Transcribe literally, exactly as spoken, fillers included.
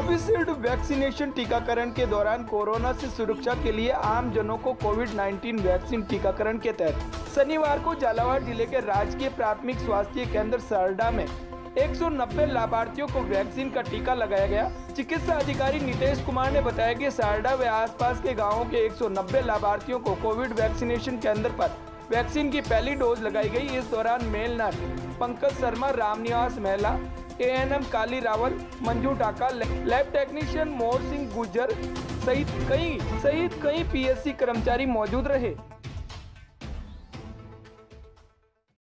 Covishield vaccination टीकाकरण के दौरान कोरोना से सुरक्षा के लिए आम जनों को कोविड उन्नीस वैक्सीन टीकाकरण के तहत शनिवार को झालावाड़ जिले के राजकीय प्राथमिक स्वास्थ्य केंद्र सरडा में एक सौ नब्बे लाभार्थियों को वैक्सीन का टीका लगाया गया। चिकित्सा अधिकारी नितेश कुमार ने बताया कि सरडा व आसपास के गांवों के एक सौ नब्बे लाभार्थियों को कोविड वैक्सीनेशन केंद्र पर वैक्सीन की पहली डोज लगाई गई। इस दौरान मेल नर्स पंकज शर्मा, रामनिवास महिला ANM Kali Rawal, Manju Dhaka, lab technician Mor Singh Gurjar सहित कई सहित कई पीएससी कर्मचारी मौजूद रहे।